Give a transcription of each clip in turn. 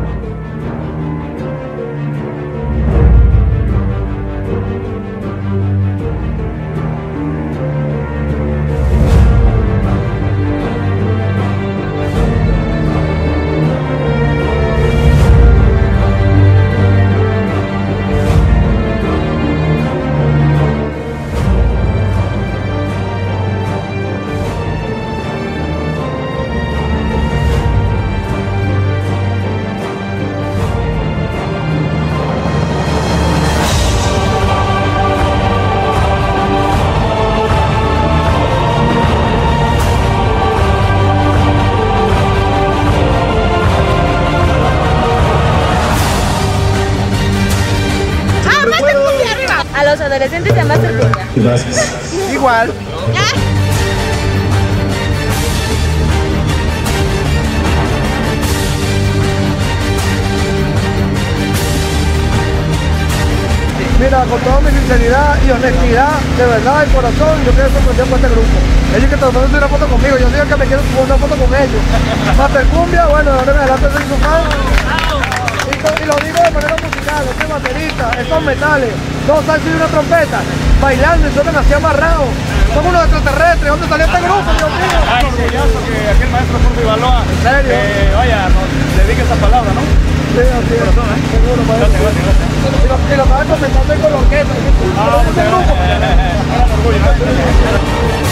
A los adolescentes de Master Cumbia. Gracias. Igual. Mira, con toda mi sinceridad y honestidad, de verdad, de corazón, yo quiero sorprender por este grupo. Ellos que tomaron una foto conmigo, yo digo que me quiero tomar una foto con ellos. Master Cumbia, bueno, de ahora en adelante soy su fan. Y lo digo de manera musical, este baterista, estos metales, dos salsas y una trompeta, bailando y son demasiado amarrados. Son unos extraterrestres. ¿Dónde salió este grupo, Dios mío? Ay, orgulloso que aquel maestro Fulvio Baloa, ¿en serio? vaya, nos dedique esa palabra, ¿no? Sí, así es. Seguro, maestro. Gracias. Y lo estaba comentando con la orquesta. Este grupo. Gran orgullo, ¿no?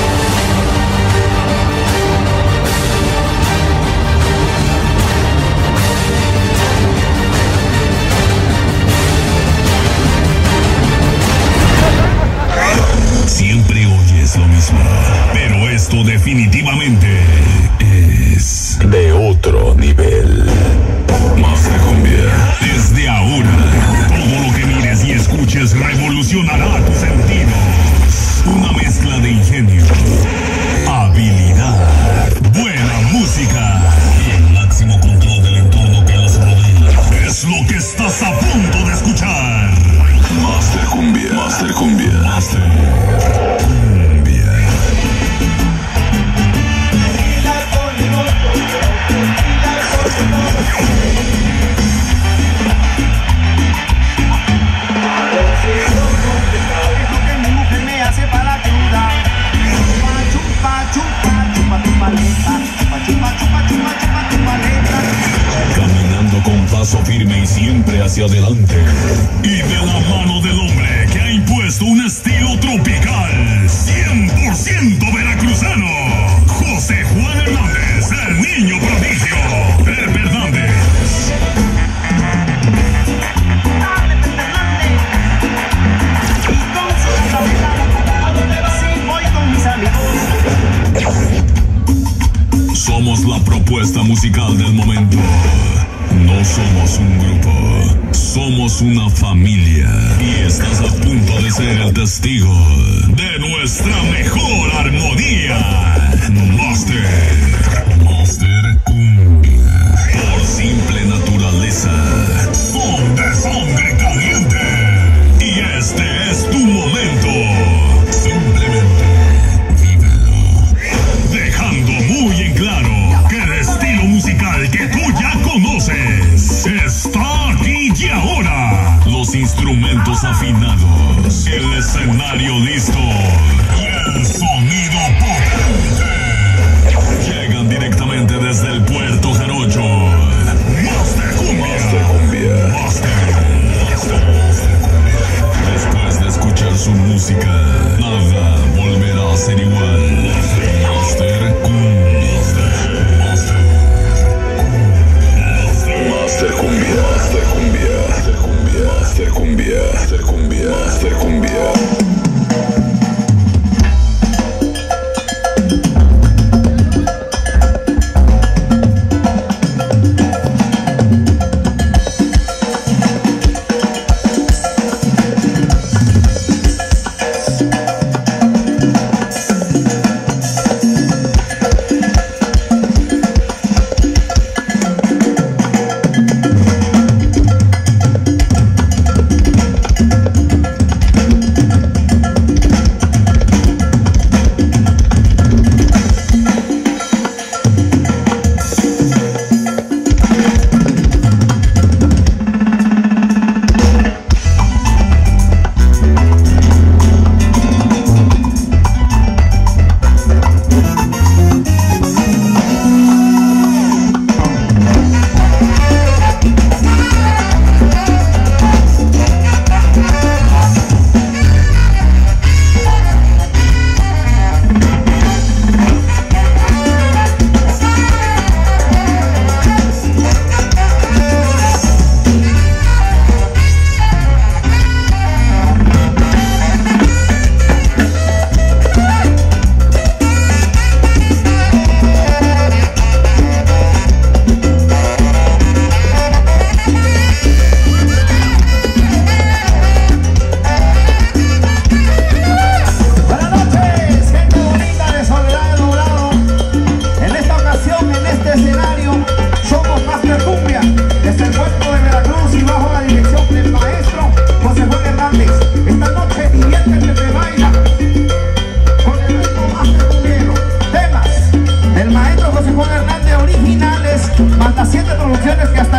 Siempre oyes lo mismo, pero esto definitivamente es de otro nivel. Master Cumbia. Desde ahora, todo lo que mires y escuches revolucionará tus sentidos. Una mezcla de ingenio, habilidad, buena música y el máximo control del entorno que los rodea. Es lo que estás a punto de escuchar. Master Cumbia. Master Cumbia. Master Cumbia. Caminando con paso firme y siempre hacia adelante. Y de la mano del hombre que ha impuesto un estilo tropical 100% veracruzano, José Juan Hernández, el niño prodigio. Pepe Hernández. Somos la propuesta musical del momento. No somos un grupo, somos una familia. Y estás a punto de ser el testigo de nuestra mejor armonía. Master Cumbia. Por simple naturaleza, son de sangre caliente. Y este es tu momento. Simplemente vívelo. Dejando muy en claro que el estilo musical que tú ya conoces está aquí y ahora. Los instrumentos afinados, el escenario listo y el sonido potente. Llegan directamente desde el Puerto Jarocho. Master Cumbia. Master Cumbia. Master. Después de escuchar su música, nada volverá a ser igual. Master Cumbia. Master Cumbia. Master Cumbia. Master Cumbia. Master Cumbia. Master Cumbia. Master Cumbia.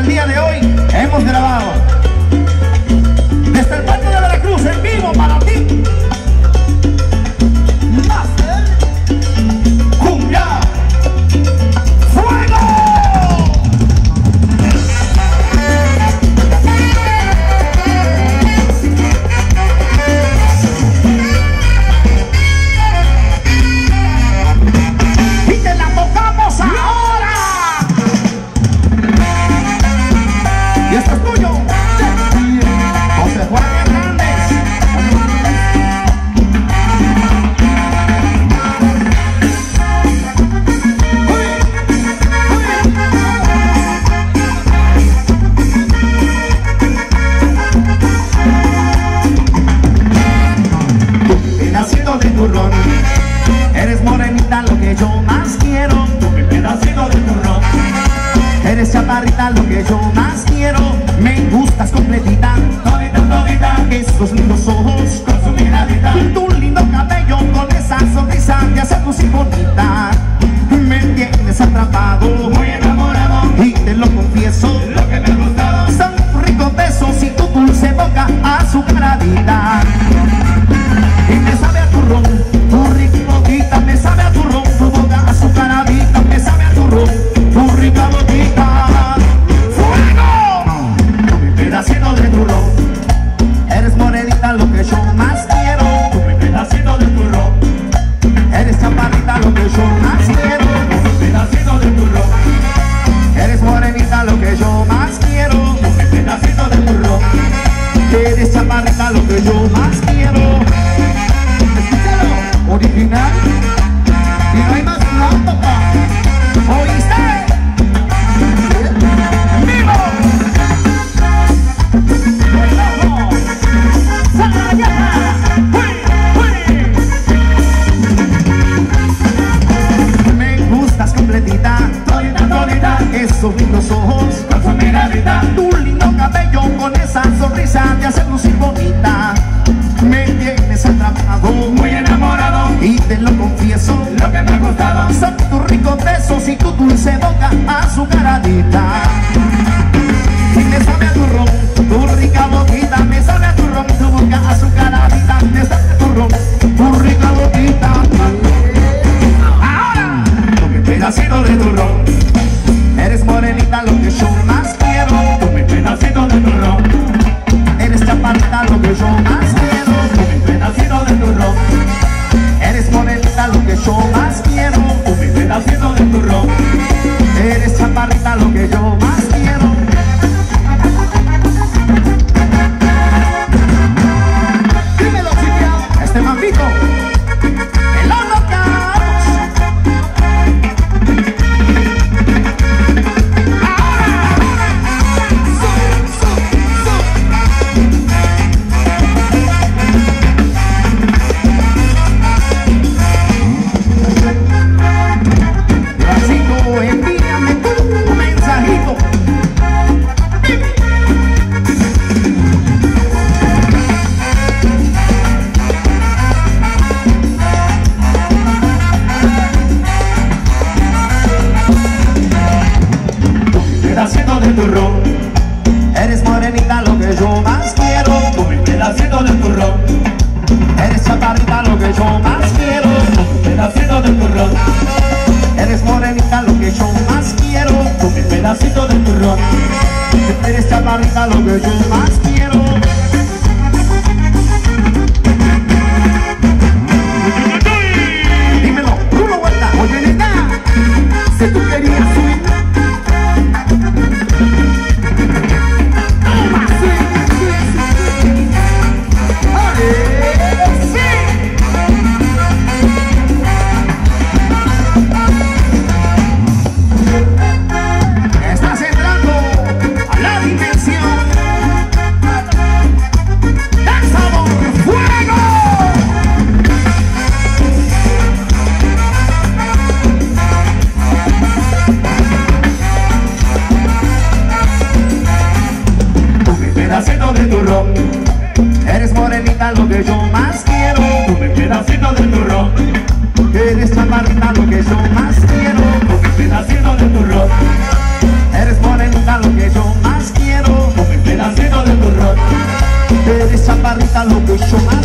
el día de hoy hemos grabado desde el puerto de Veracruz en vivo para ti. Master Cumbia Fuego. Y te la tocamos ahora. Y esto es tuyo. José Juan Hernández. Pedacito de turrón, eres morenita lo que yo más quiero. Pedacito de turrón, eres chaparrita lo que yo más quiero. Me gustas completita, todita, todita. Esos lindos ojos con su miradita, tu lindo cabello con esa sonrisa te hace lucir bonita. Me tienes atrapado, muy enamorado, y te lo confieso, lo que me ha gustado son ricos besos y tu dulce boca azucaradita. Y me sabe a turrón, tu rica boquita, me sabe a turrón, tu boca azucaradita, me sabe a turrón, tu rica boquita. ¡Fuego! Mi pedacito de turrón, eres morenita lo que yo más quiero. Mi pedacito de turrón, eres chaparrita lo que yo más quiero. Mi pedacito de turrón, eres morenita lo que yo más quiero. Mi pedacito de turrón, eres chaparrita lo que yo más quiero. Original y no hay más nada, papá. ¿Oíste? ¡Vivo! ¡Bailamos! ¡Sayana! Me gustas completita, todita, todita. Esos lindos ojos con su miradita, tu lindo cabello con esa sonrisa te hace lucir bonita. Me tienes atrapado, muy enamorado, y te lo confieso, lo que me ha gustado son tus ricos besos y tu dulce boca azucaradita. Y me sabe a turrón, tu rica boquita, me sabe a turrón, tu boca azucaradita, me sabe a turrón, tu rica boquita. Ahora, con mi pedacito de turrón, eres morenita lo que yo más quiero. Con mi pedacito de turrón, eres chaparrita lo que yo más quiero. Con mi pedacito de turrón, eres morenita lo que yo más quiero. Con mi pedacito de turrón, eres chaparrita lo que yo más quiero. Dímelo, chiquia, este mambito, el horno caos. Envíame tu mensajito. Pedacito de turrón, eres morenita lo que yo más quiero. Con mi pedacito de turrón, eres chaparrita lo que yo más quiero. Con mi pedacito de turrón, eres morenita lo que yo más quiero. Con mi pedacito de turrón, eres chaparrita lo que yo más quiero. Dímelo, Bruno Huerta, oye neta, si tú querías subir. Toma, sí. Estás entrando a la dimensión del sabor fuego. Con mi pedacito de turrón, eres morenita lo que yo más quiero. Con mi pedacito de turrón, eres chaparrita lo que yo más quiero. Con mi pedacito de turrón, eres morenita lo que yo lo que yo más